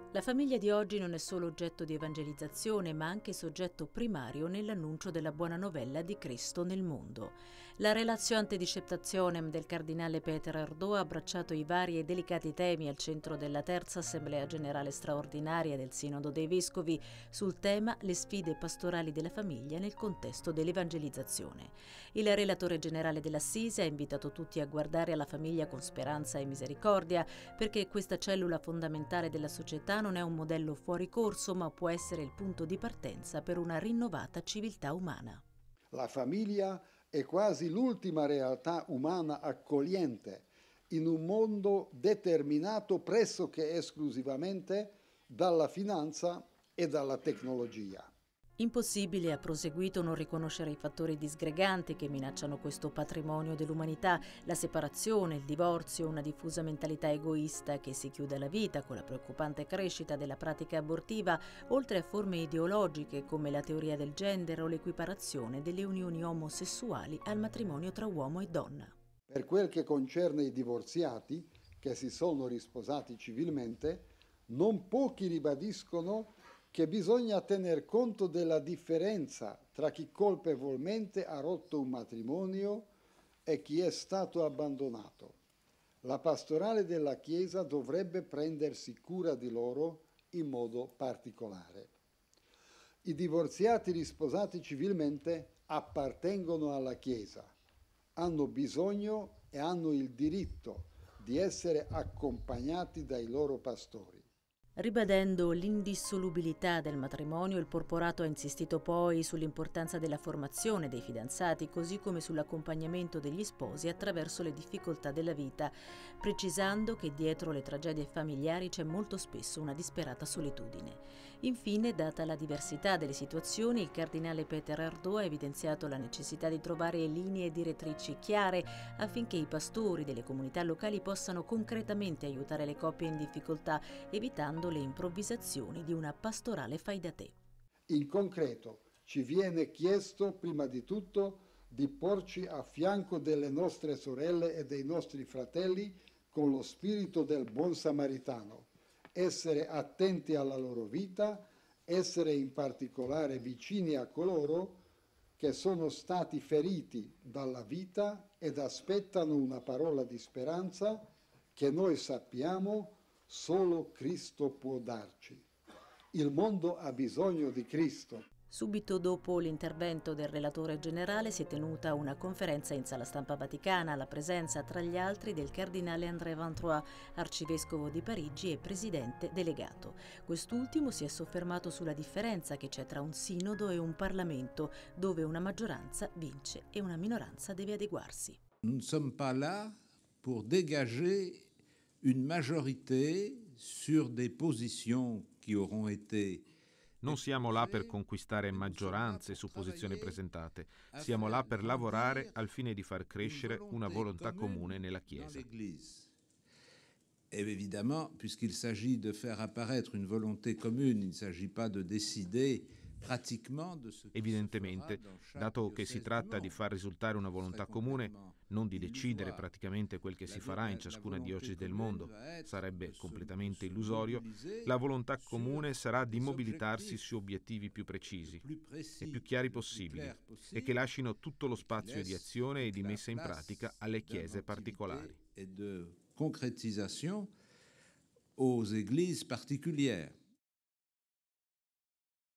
La famiglia di oggi non è solo oggetto di evangelizzazione, ma anche soggetto primario nell'annuncio della buona novella di Cristo nel mondo. La Relatio Antediciptationem del cardinale Peter Ardò ha abbracciato i vari e delicati temi al centro della terza Assemblea Generale Straordinaria del Sinodo dei Vescovi sul tema le sfide pastorali della famiglia nel contesto dell'evangelizzazione. Il relatore generale dell'Assisi ha invitato tutti a guardare alla famiglia con speranza e misericordia, perché questa cellula fondamentale della società non è un modello fuori corso, ma può essere il punto di partenza per una rinnovata civiltà umana. La famiglia è quasi l'ultima realtà umana accogliente in un mondo determinato pressoché esclusivamente dalla finanza e dalla tecnologia. Impossibile, ha proseguito, non riconoscere i fattori disgreganti che minacciano questo patrimonio dell'umanità, la separazione, il divorzio, una diffusa mentalità egoista che si chiude alla vita con la preoccupante crescita della pratica abortiva, oltre a forme ideologiche come la teoria del gender o l'equiparazione delle unioni omosessuali al matrimonio tra uomo e donna. Per quel che concerne i divorziati che si sono risposati civilmente, non pochi ribadiscono che bisogna tener conto della differenza tra chi colpevolmente ha rotto un matrimonio e chi è stato abbandonato. La pastorale della Chiesa dovrebbe prendersi cura di loro in modo particolare. I divorziati risposati civilmente appartengono alla Chiesa, hanno bisogno e hanno il diritto di essere accompagnati dai loro pastori. Ribadendo l'indissolubilità del matrimonio, il Porporato ha insistito poi sull'importanza della formazione dei fidanzati, così come sull'accompagnamento degli sposi attraverso le difficoltà della vita, precisando che dietro le tragedie familiari c'è molto spesso una disperata solitudine. Infine, data la diversità delle situazioni, il cardinale Peter Ardò ha evidenziato la necessità di trovare linee direttrici chiare affinché i pastori delle comunità locali possano concretamente aiutare le coppie in difficoltà, evitando le improvvisazioni di una pastorale fai da te. In concreto, ci viene chiesto prima di tutto di porci a fianco delle nostre sorelle e dei nostri fratelli con lo spirito del buon samaritano, essere attenti alla loro vita, essere in particolare vicini a coloro che sono stati feriti dalla vita ed aspettano una parola di speranza che noi sappiamo solo Cristo può darci. Il mondo ha bisogno di Cristo. Subito dopo l'intervento del relatore generale si è tenuta una conferenza in Sala Stampa Vaticana alla presenza, tra gli altri, del cardinale André Van Trois, arcivescovo di Parigi e presidente delegato. Quest'ultimo si è soffermato sulla differenza che c'è tra un sinodo e un Parlamento, dove una maggioranza vince e una minoranza deve adeguarsi. Nous ne sommes pas là pour dégager une majorité sur des positions qui auront été. Non siamo là per conquistare maggioranze su posizioni presentate, siamo là per lavorare al fine di far crescere una volontà comune nella Chiesa. Et évidemment, puisqu'il s'agit de faire apparaître une volonté commune, il ne s'agit pas de décider pratiquement de ce qui Evidentemente, dato che si tratta di far risultare una volontà comune, non di decidere praticamente quel che si farà in ciascuna diocesi del mondo, sarebbe completamente illusorio, la volontà comune sarà di mobilitarsi su obiettivi più precisi e più chiari possibili e che lasciino tutto lo spazio di azione e di messa in pratica alle chiese particolari. Et de concrétisation aux églises particulières.